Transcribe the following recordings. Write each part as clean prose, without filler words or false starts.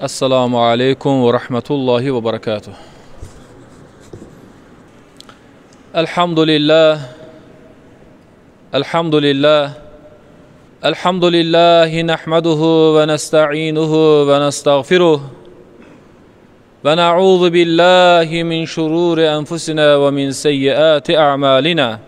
Esselamu Aleyküm ve Rahmetullahi ve Berekatuhu. Elhamdülillah. Elhamdülillah. Elhamdülillahi nehmeduhu ve nesta'inuhu ve nestağfiruh. Ve na'udhu billahi min şururi enfusina ve min seyyiati a'malina.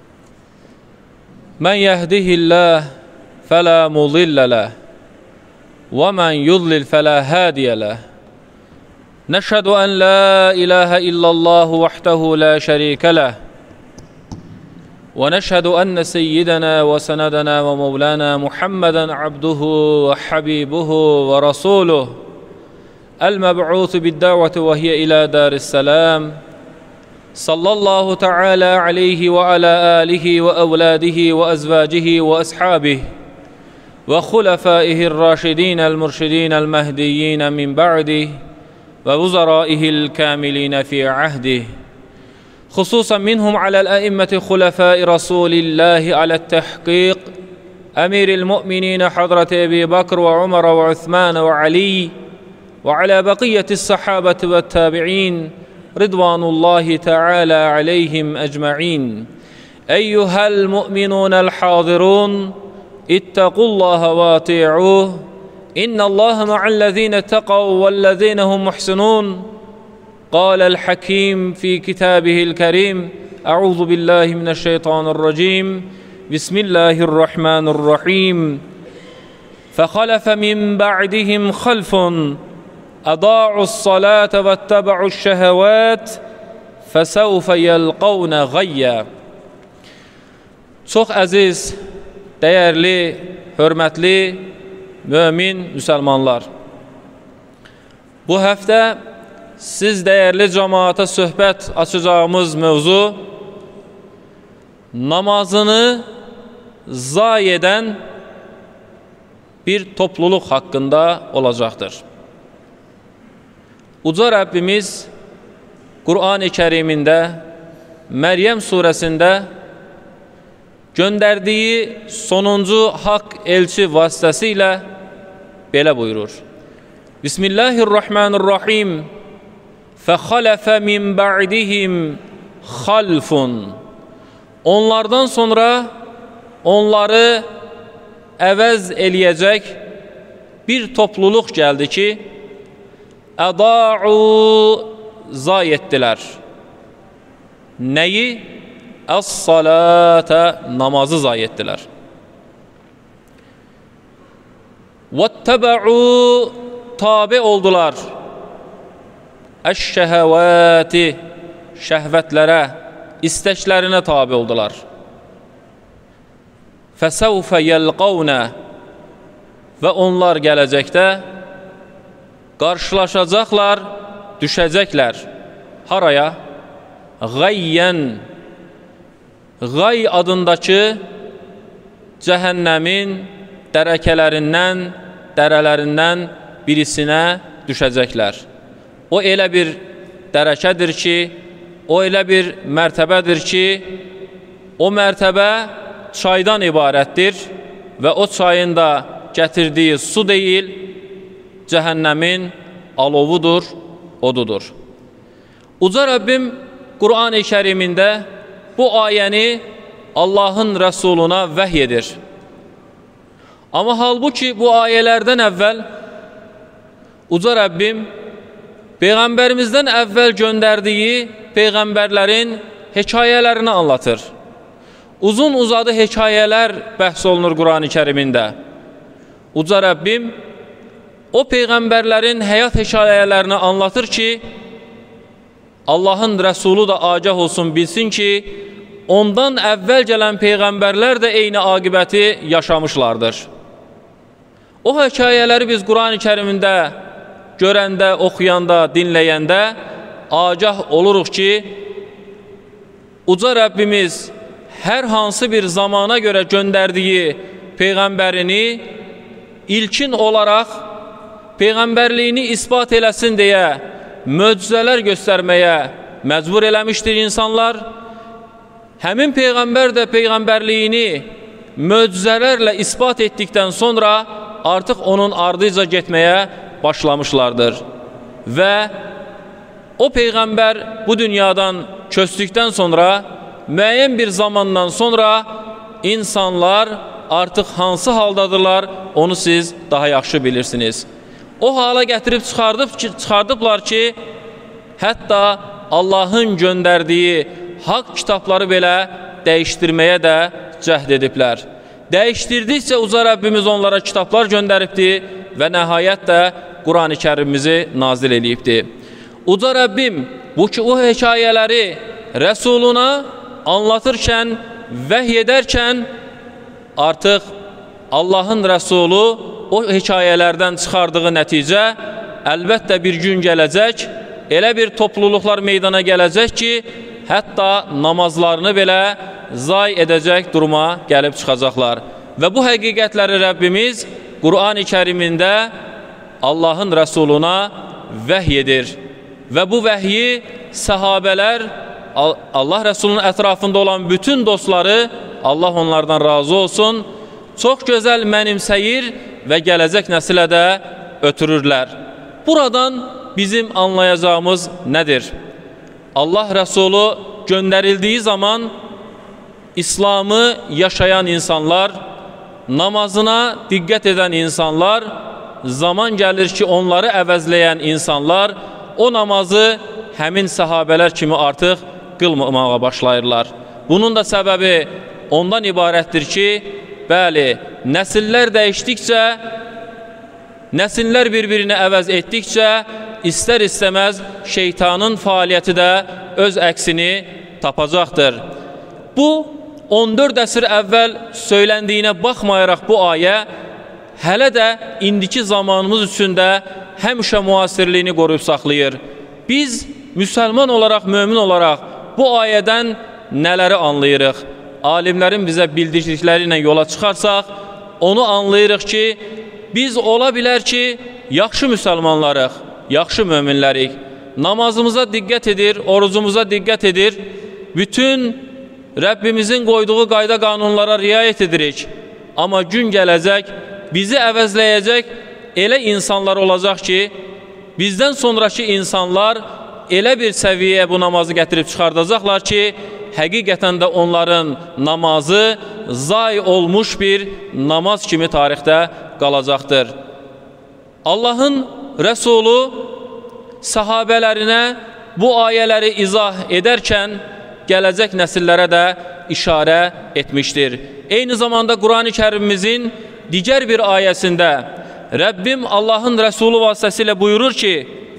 Men yehdihillah fela mudille leh. وَمَنْ يُضْلِلْ فَلَا هَادِيَ لَهُ نَشْهَدُ أَنْ لَا إِلَٰهَ إِلَّا اللَّهُ وَحْدَهُ لَا شَرِيكَ لَهُ وَنَشْهَدُ أَنَّ سَيِّدَنَا وَسَنَدَنَا وَمَوْلَانَا مُحَمَّدًا عَبْدُهُ وَحَبِيبُهُ وَرَسُولُهُ الْمَبْعُوثُ بِالدَّعْوَةِ وَهِيَ إِلَى دَارِ السَّلَامِ صلى الله تعالى عليه وعلى آله وأولاده وأزواجه وأصحابه وخلفائه الراشدين المرشدين المهديين من بعده ووزرائه الكاملين في عهده خصوصا منهم على الأئمة خلفاء رسول الله على التحقيق أمير المؤمنين حضرة أبي بكر وعمر وعثمان وعلي وعلى بقية الصحابة والتابعين رضوان الله تعالى عليهم أجمعين أيها المؤمنون الحاضرون اتقوا الله واطيعوه إن الله مع الذين اتقوا والذين هم محسنون قال الحكيم في كتابه الكريم أعوذ بالله من الشيطان الرجيم بسم الله الرحمن الرحيم فخلف من بعدهم خلف أضاعوا الصلاة واتبعوا الشهوات فسوف يلقون غيا. Çox əziz, dəyərli, hörmətli, mömin müsəlmanlar. Bu həftə siz dəyərli cəmaata söhbət açacağımız mövzu namazını zayi edən bir topluluq haqqında olacaqdır. Uca Rəbbimiz Qur'an-ı Kərimində Məryəm surəsində göndərdiyi sonuncu haqq elçi vasitəsilə belə buyurur. Bismillahirrahmanirrahim. Fəxaləfə min ba'dihim xalfun. Onlardan sonra onları əvəz eləyəcək bir topluluq gəldi ki, əda'u zayi etdilər. Nəyi? Əs-salata, namazı zayi etdilər. Vəttəbə'u, tabi oldular. Əş-şəhəvəti, şəhvətlərə, istəklərinə tabi oldular. Fəsəvfə yəlqavnə, və onlar gələcəkdə qarşılaşacaqlar, düşəcəklər. Haraya? Qayyən, Qay adındakı cəhənnəmin dərəkələrindən, dərələrindən birisinə düşəcəklər. O elə bir dərəkədir ki, o elə bir mərtəbədir ki, o mərtəbə çaydan ibarətdir və o çayın da gətirdiyi su deyil, cəhənnəmin alovudur, odudur. Uca Rəbbim Qur'an-ı Kərimində bu ayəni Allahın Rəsuluna vəhy edir. Amma halbuki bu ayələrdən əvvəl Uca Rəbbim Peyğəmbərimizdən əvvəl göndərdiyi Peyğəmbərlərin hekayələrini anlatır. Uzun uzadı hekayələr bəhs olunur Qur'an-ı Kərimində. Uca Rəbbim o Peyğəmbərlərin həyat hekayələrini anlatır ki, Allahın Rəsulu da agah olsun, bilsin ki, ondan əvvəl gələn Peyğəmbərlər də eyni aqibəti yaşamışlardır. O hekayələri biz Qur'an-ı Kərimində görəndə, oxuyanda, dinləyəndə agah oluruq ki, Uca Rəbbimiz hər hansı bir zamana görə göndərdiyi Peyğəmbərini ilkin olaraq Peyğəmbərliyini isbat eləsin deyə möcüzələr göstərməyə məcbur eləmişdir insanlar. Həmin Peyğəmbər də Peyğəmbərliyini möcüzələrlə isbat etdikdən sonra artıq onun ardıca getməyə başlamışlardır. Və o Peyğəmbər bu dünyadan köçdükdən sonra, müəyyən bir zamandan sonra insanlar artıq hansı haldadırlar, onu siz daha yaxşı bilirsiniz. O hala gətirib çıxardıblar ki, hətta Allahın göndərdiyi haqq kitabları belə dəyişdirməyə də cəhd ediblər. Dəyişdirdikcə Uca Rəbbimiz onlara kitablar göndəribdir və nəhayət də Qur'an-ı Kərimimizi nazil edibdir. Uca Rəbbim bu hekayələri Rəsuluna anlatırkən, vəhy edərkən artıq Allahın Rəsulu o hekayələrdən çıxardığı nəticə əlbəttə bir gün gələcək, elə bir topluluqlar meydana gələcək ki, hətta namazlarını belə zay edəcək duruma gəlib çıxacaqlar. Və bu həqiqətləri Rəbbimiz Qur'an-ı Kərimində Allahın Rəsuluna vəhy edir. Və bu vəhyi səhabələr, Allah Rəsulunun ətrafında olan bütün dostları, Allah onlardan razı olsun, çox gözəl mənimsəyir və gələcək nəsilə də ötürürlər. Buradan bizim anlayacağımız nədir? Allah Rəsulu göndərildiyi zaman İslamı yaşayan insanlar, namazına diqqət edən insanlar, zaman gəlir ki, onları əvəzləyən insanlar o namazı həmin səhabələr kimi artıq qılmamağa başlayırlar. Bunun da səbəbi ondan ibarətdir ki, bəli, nəsillər dəyişdikcə, nəsillər bir-birini əvəz etdikcə, istər-istəməz şeytanın fəaliyyəti də öz əksini tapacaqdır. Bu, 14 əsr əvvəl söyləndiyinə baxmayaraq bu ayə, hələ də indiki zamanımız üçün də həmişə müasirliyini qoruyub saxlayır. Biz, müsəlman olaraq, mömin olaraq bu ayədən nələri anlayırıq? Alimlərin bizə bildirdikləri ilə yola çıxarsaq, onu anlayırıq ki, biz ola bilər ki, yaxşı müsəlmanlarıq, yaxşı möminlərik, namazımıza diqqət edir, orucumuza diqqət edir, bütün Rəbbimizin qoyduğu qayda qanunlara riayət edirik. Amma gün gələcək, bizi əvəzləyəcək elə insanlar olacaq ki, bizdən sonraki insanlar elə bir səviyyəyə bu namazı gətirib çıxardacaqlar ki, həqiqətən də onların namazı zay olmuş bir namaz kimi tarixdə qalacaqdır. Allahın Rəsulu səhabələrinə bu ayələri izah edərkən gələcək nəsillərə də işarə etmişdir. Eyni zamanda Qur'an-ı Kərimimizin digər bir ayəsində Rəbbim Allahın Rəsulu vasitəsilə buyurur ki,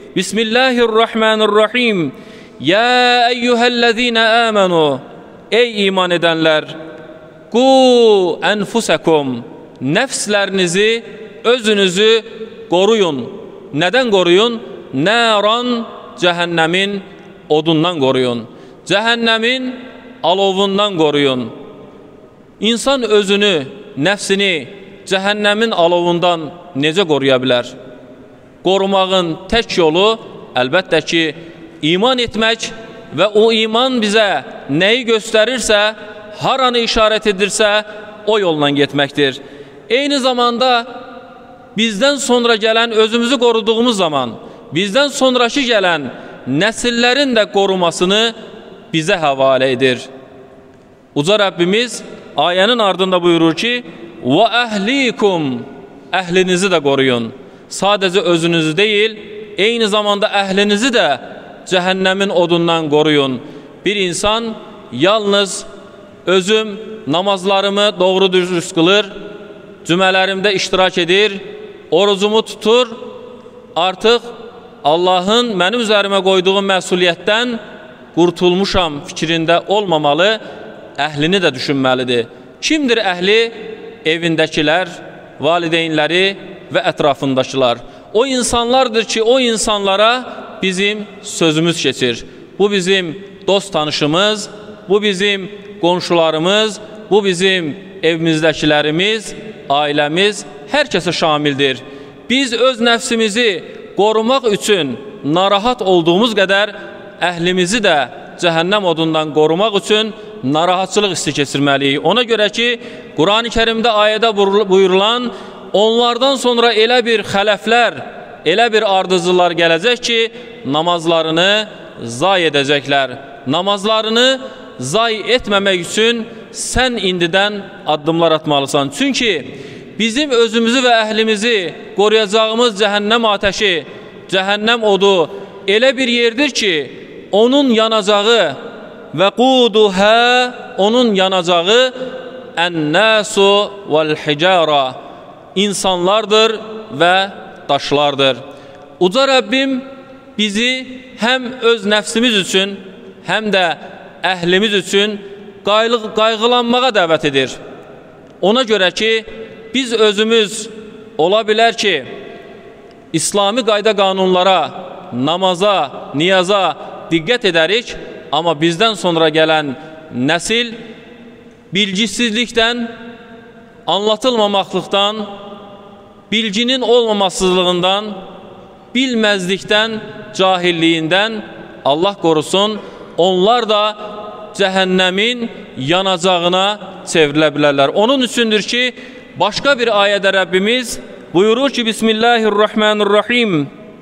Bismillahirrahmanirrahim, Ya eyyühəl-ləzīnə əmənu, ey iman edənlər, qu ənfusəkum, nəfslərinizi, özünüzü qoruyun. Nədən qoruyun? Nəran, cəhənnəmin odundan qoruyun. Cəhənnəmin alovundan qoruyun. İnsan özünü, nəfsini cəhənnəmin alovundan necə qoruya bilər? Qorumağın tək yolu əlbəttə ki, iman etmək və o iman bizə nəyi göstərirsə, haranı işarət edirsə, o yolla getməkdir. Eyni zamanda bizdən sonra gələn, özümüzü qoruduğumuz zaman, bizdən sonraki gələn nəsillərin də qorumasını bizə həvalə edir. Uca Rəbbimiz ayənin ardında buyurur ki, və əhlikum, əhlinizi də qoruyun. Sadəcə özünüzü deyil, eyni zamanda əhlinizi də cəhənnəmin odundan qoruyun. Bir insan yalnız özüm namazlarımı doğru düzgün qılır, cümələrimdə iştirak edir, orucumu tutur, artıq Allahın mənim üzərimə qoyduğu məsuliyyətdən qurtulmuşam fikrində olmamalı, əhlini də düşünməlidir. Kimdir əhli? Evindəkilər, valideynləri və ətrafındakılar. O insanlardır ki, o insanlara bizim sözümüz keçir. Bu bizim dost tanışımız, bu bizim qonşularımız, bu bizim evimizdəkilərimiz, ailəmiz, hər kəsə şamildir. Biz öz nəfsimizi qorumaq üçün narahat olduğumuz qədər əhlimizi də cəhənnəm odundan qorumaq üçün narahatçılıq hissi keçirməliyik. Ona görə ki, Qur'an-ı Kərimdə ayədə buyurulan, onlardan sonra elə bir xələflər elə bir ardıcılar gələcək ki, namazlarını zay edəcəklər. Namazlarını zay etməmək üçün sən indidən addımlar atmalısan. Çünki bizim özümüzü və əhlimizi qoruyacağımız cəhənnəm ateşi, cəhənnəm odu elə bir yerdir ki, onun yanacağı və quduhə, onun yanacağı ən-nəsu vəl-hicara, insanlardır və daşlardır. Uca Rəbbim bizi həm öz nəfsimiz üçün, həm də əhlimiz üçün qayğılanmağa dəvət edir. Ona görə ki, biz özümüz ola bilər ki, İslami qayda qanunlara, namaza, niyaza diqqət edərik, amma bizdən sonra gələn nəsil bilgisizlikdən, anlatılmamaqlıqdan, bilginin olmamasızlığından, bilməzlikdən, cahilliyindən Allah qorusun, onlar da cəhənnəmin yanacağına çevrilə bilərlər. Onun üçündür ki, başqa bir ayədə Rəbbimiz buyurur ki, Bismillahirrahmanirrahim,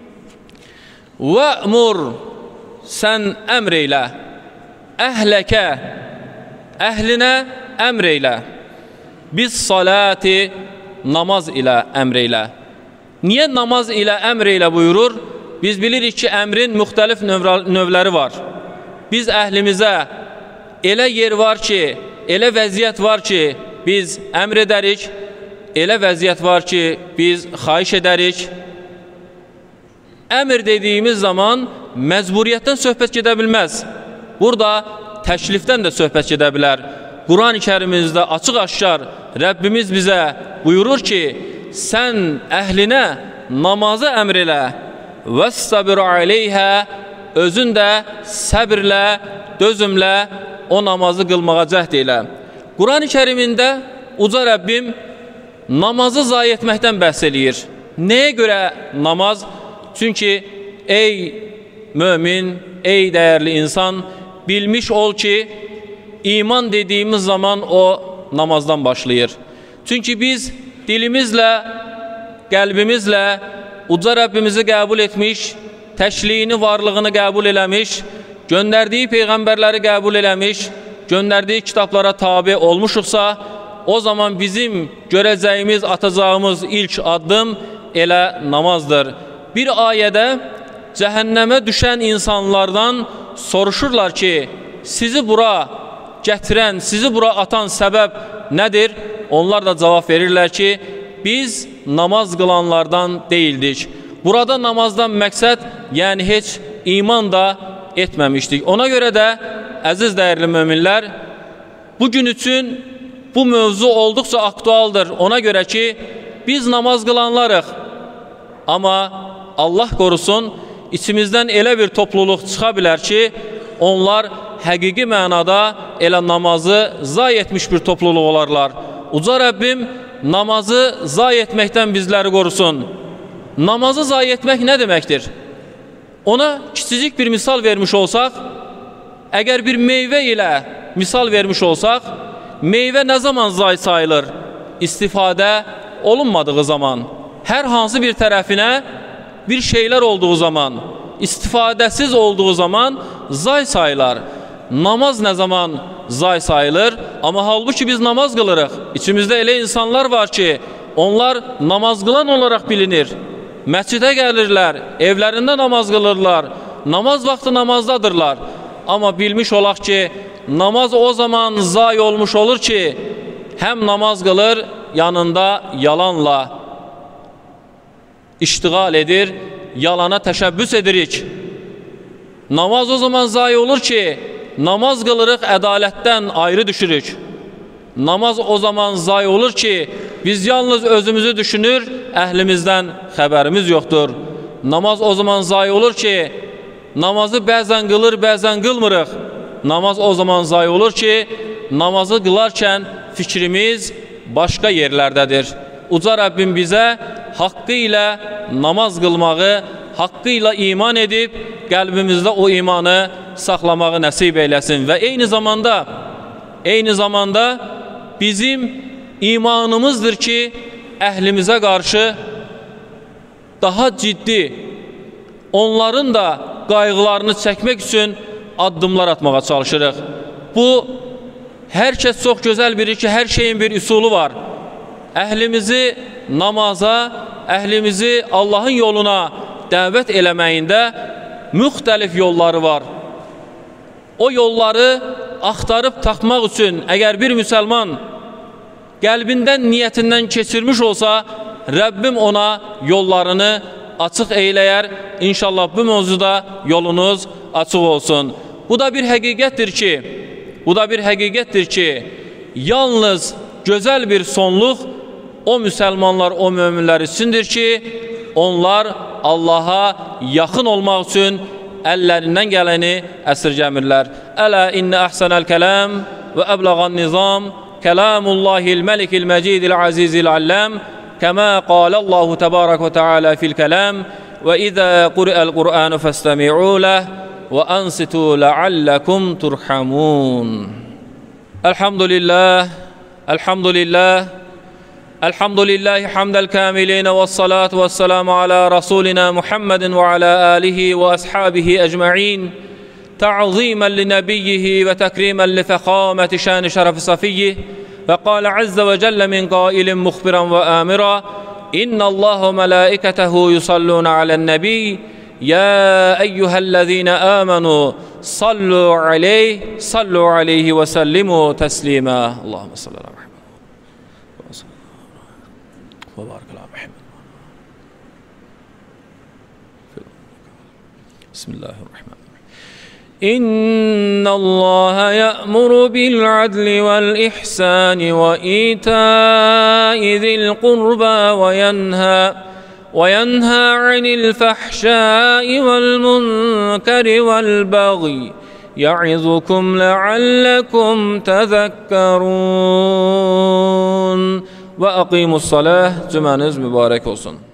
və'mur, sən əmr eylə, əhləkə, əhlinə əmr eylə, biz salati, namaz ilə əmr eylə. Niyə namaz ilə əmr eylə buyurur? Biz bilirik ki, əmrin müxtəlif növləri var. Biz əhlimizə elə yer var ki, elə vəziyyət var ki, biz əmr edərik, elə vəziyyət var ki, biz xahiş edərik. Əmr dediyimiz zaman məcburiyyətdən söhbət gedə bilməz. Burada təklifdən də söhbət gedə bilər. Quran-ı Kərimimizdə açıq-aşkar Rəbbimiz bizə buyurur ki, sən əhlinə namazı əmr elə, vəs-sabir aleyhə, özün də səbirlə, dözümlə o namazı qılmağa cəhd elə. Quran-ı Kərimində Uca Rəbbim namazı zayi etməkdən bəhs eləyir. Nəyə görə namaz? Çünki ey mömin, ey dəyərli insan, bilmiş ol ki, iman dediyimiz zaman o namazdan başlayır. Çünki biz dilimizlə, qəlbimizlə Uca Rəbbimizi qəbul etmiş, təşliyini, varlığını qəbul eləmiş, göndərdiyi peyğəmbərləri qəbul eləmiş, göndərdiyi kitablara tabi olmuşuqsa, o zaman bizim görəcəyimiz, atacağımız ilk addım elə namazdır. Bir ayədə cəhənnəmə düşən insanlardan soruşurlar ki, sizi bura gətirən, sizi bura atan səbəb nədir? Onlar da cavab verirlər ki, biz namaz qılanlardan deyildik. Burada namazdan məqsəd, yəni heç iman da etməmişdik. Ona görə də, əziz dəyərli möminlər, bugün üçün bu mövzu olduqca aktualdır. Ona görə ki, biz namaz qılanlarıq. Amma Allah qorusun, içimizdən elə bir topluluq çıxa bilər ki, onlar həqiqi mənada elə namazı zay etmiş bir topluluq olarlar. Uca Rəbbim namazı zay etməkdən bizləri qorusun. Namazı zay etmək nə deməkdir? Ona kiçicik bir misal vermiş olsaq, əgər bir meyvə ilə misal vermiş olsaq, meyvə nə zaman zay sayılır? İstifadə olunmadığı zaman, hər hansı bir tərəfinə bir şeylər olduğu zaman, istifadəsiz olduğu zaman zay sayılar. Namaz nə zaman zay sayılır? Amma halbuki biz namaz qılırıq. İçimizdə elə insanlar var ki, onlar namaz qılan olaraq bilinir. Məscidə gəlirlər, evlərində namaz qılırlar, namaz vaxtı namazdadırlar. Amma bilmiş olaq ki, namaz o zaman zay olmuş olur ki, həm namaz qılır, yanında yalanla iştiğal edir, yalana təşəbbüs edirik. Namaz o zaman zay olur ki, namaz qılırıq, ədalətdən ayrı düşürük. Namaz o zaman zay olur ki, biz yalnız özümüzü düşünür, əhlimizdən xəbərimiz yoxdur. Namaz o zaman zay olur ki, namazı bəzən qılır, bəzən qılmırıq. Namaz o zaman zay olur ki, namazı qılarkən fikrimiz başqa yerlərdədir. Uca Rəbbim bizə haqqı ilə namaz qılmağı, haqqı ilə iman edib, qəlbimizdə o imanı saxlamağı nəsib eyləsin. Və eyni zamanda bizim imanımızdır ki, əhlimizə qarşı daha ciddi, onların da qayğılarını çəkmək üçün addımlar atmağa çalışırıq. Bu, hər kəs çox gözəl bilir ki, hər şeyin bir üsulu var. Əhlimizi namaza, əhlimizi Allahın yoluna dəvət eləməyində müxtəlif yolları var. O yolları axtarıb tapmaq üçün əgər bir müsəlman qəlbindən, niyyətindən keçirmiş olsa, Rəbbim ona yollarını açıq eyləyər. İnşallah bu mövzuda yolunuz açıq olsun. Bu da bir həqiqətdir ki, yalnız gözəl bir sonluq o müsəlmanlar, o möminlər üçündür ki, onlar Allaha yaxın olmaq üçün əllərindən gələni əsirgəmirlər. Ələ innə əhsənəl kələm və əbləğən nizam kələmullahil məlikil məcidil azizil alləm kəmə qalallahu təbarək və teala fil kələm və izə quri'əl Qur'anu fəstəmi'u ləh və ansitu ləalləkum turhamun. Elhamdülillah, elhamdülillah, elhamdülillahi hamdəl kamilin və salatu və selamu ala rasulina Muhammedin və ala alihi və ashabihi ecma'in ta'zimən li nebiyyihi və təkrimən li fəxaməti şəni şərəfi safiyyih və qalə azze və cəllə min qailin muxbiran və amira innallahu mələikətəhu yusalluna alən nəbiyy ya eyyuhəl-ləzine amanu sallu aleyhi və sallimu təslimə. Allahümme salli ala Muhammed ve barik ala Muhammed. Bismillahirrahmanirrahim. إن الله يأمر بالعدل والإحسان وإيتاء ذي القربى وينهى عن الفحشاء والمنكر والبغي يعظكم لعلكم تذكرون وأقيموا الصلاة. Cümleniz mübarek olsun.